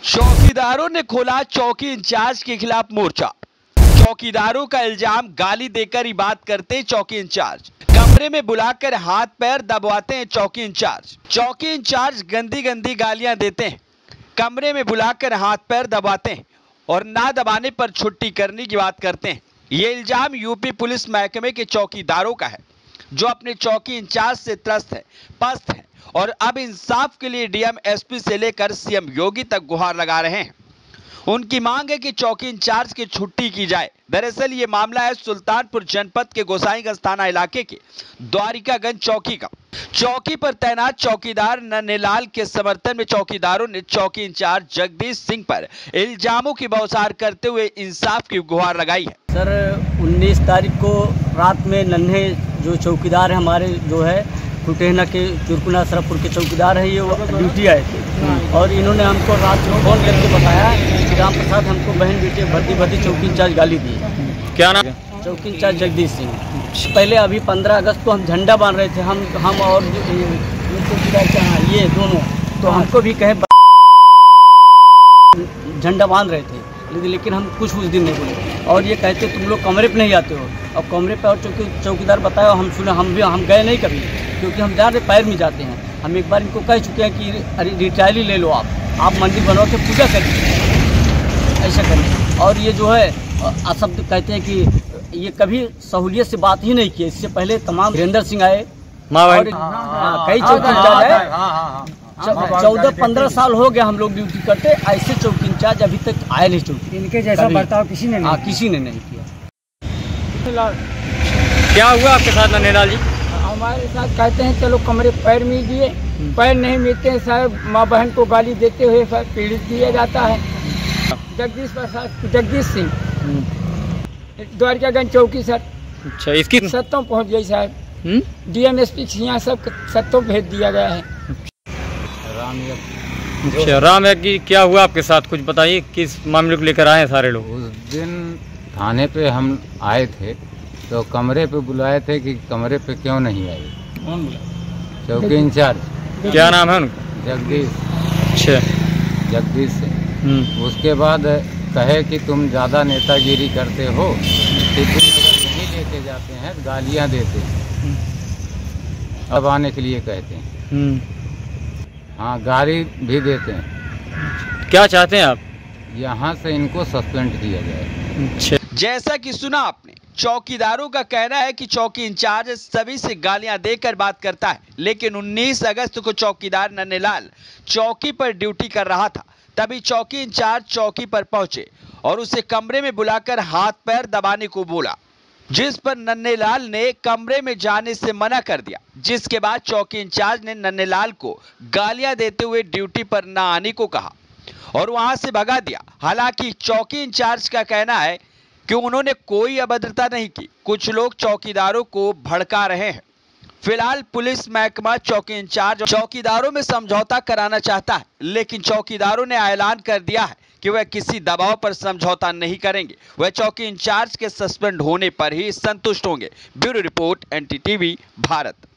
चौकीदारों ने खोला चौकी इंचार्ज के खिलाफ मोर्चा। चौकीदारों का इल्जाम, गाली देकर ही बात करते चौकी इंचार्ज, कमरे में बुलाकर हाथ पैर दबाते हैं चौकी इंचार्ज। चौकी इंचार्ज गंदी गंदी गालियां देते हैं, कमरे में बुलाकर हाथ पैर दबाते हैं और ना दबाने पर छुट्टी करने की बात करते हैं। ये इल्जाम यूपी पुलिस महकमे के चौकीदारों का है, जो अपने चौकी इंचार्ज से त्रस्त है, पस्त है और अब इंसाफ के लिए डीएम, एसपी से लेकर सीएम योगी तक गुहार लगा रहे हैं। उनकी मांग है कि चौकी इंचार्ज की छुट्टी की जाए। दरअसल ये मामला है सुल्तानपुर जनपद के गोसाईगंज थाना इलाके के द्वारिकागंज चौकी का। चौकी पर तैनात चौकीदार नन्हेलाल के समर्थन में चौकीदारों ने चौकी इंचार्ज जगदीश सिंह पर इल्जामों की बौछार करते हुए इंसाफ की गुहार लगाई है। सर 19 तारीख को रात में नन्हे जो चौकीदार है हमारे, जो है कुटेहना के चुरकुना सरफपुर के चौकीदार है, ये ड्यूटी आए थे और इन्होंने हमको रात में फोन करके बताया कि राम प्रसाद हमको बहन बेटे भर्ती भर्ती चौकी इंचार्ज गाली दी। क्या नाम? चौकी इंचार्ज जगदीश सिंह। पहले अभी 15 अगस्त को हम झंडा बांध रहे थे, हम और चौकीदार ये दोनों, तो हमको भी कहे झंडा बांध रहे थे, लेकिन हम कुछ दिन नहीं बोले और ये कहते तुम लोग कमरे पे नहीं आते हो। अब कमरे पे और चौकीदार बताया, हम सुने, हम गए नहीं कभी, क्योंकि हम ज़्यादा पैर में जाते हैं। हम एक बार इनको कह चुके हैं कि अरे रिटायरी ले लो, आप मंदिर बनवा के पूजा करिए, ऐसा करिए। और ये जो है अशब्द कहते हैं कि ये कभी सहूलियत से बात ही नहीं की। इससे पहले तमाम वीरेंद्र सिंह आए, कई चौकी इंचार्ज है, 14-15 साल हो गया हम लोग ड्यूटी करते, ऐसे चौकी इंचार्ज अभी तक आए नहीं चौकी। इनके जैसा बर्ताव किसी ने नहीं किया। क्या हुआ आपके साथ नन्हेलाल जी? हमारे साथ कहते हैं चलो कमरे पैर मिल दिए, पैर नहीं मिलते हैं साहब, माँ बहन को गाली देते हुए सर पीड़ित दिया जाता है। जगदीश सिंह, द्वारिकागंज चौकी सर। अच्छा, इसकी सत्तों पहुँच गई साहब, डीएम, एसपी यहाँ सब सत्तों भेज दिया गया है। अच्छा, राम यज्ञ क्या हुआ आपके साथ, कुछ बताइए, किस मामले को लेकर आए हैं सारे लोग? उस दिन थाने पे हम आए थे तो कमरे पे बुलाए थे कि कमरे पे क्यों नहीं आए? चौकी इंचार्ज। क्या नाम है उनका? जगदीश। अच्छा, जगदीश सिंह। उसके बाद कहे कि तुम ज़्यादा नेतागिरी करते हो, टिफिन अगर नहीं लेके जाते हैं गालियाँ देते हैं, अब आने के लिए कहते हैं, हाँ गाली भी देते हैं। क्या चाहते हैं आप? यहाँ से इनको सस्पेंड किया जाए। जैसा कि सुना आपने, चौकीदारों का कहना है कि चौकी इंचार्ज सभी से गालियां देकर बात करता है, लेकिन 19 अगस्त को चौकीदार नन्हेलाल चौकी पर ड्यूटी कर रहा था, तभी चौकी इंचार्ज चौकी पर पहुंचे और उसे कमरे में बुलाकर हाथ पैर दबाने को बोला, जिस पर नन्हेलाल ने कमरे में जाने से मना कर दिया। जिसके बाद चौकी इंचार्ज ने नन्हेलाल को गालियां देते हुए ड्यूटी पर न आने को कहा और वहां से भगा दिया। हालांकि चौकी इंचार्ज का कहना है कि उन्होंने कोई अभद्रता नहीं की, कुछ लोग चौकीदारों को भड़का रहे हैं। फिलहाल पुलिस महकमा चौकी इंचार्ज चौकीदारों में समझौता कराना चाहता है, लेकिन चौकीदारों ने ऐलान कर दिया है कि वह किसी दबाव पर समझौता नहीं करेंगे, वह चौकी इंचार्ज के सस्पेंड होने पर ही संतुष्ट होंगे। Bureau report, NTTV Bharat.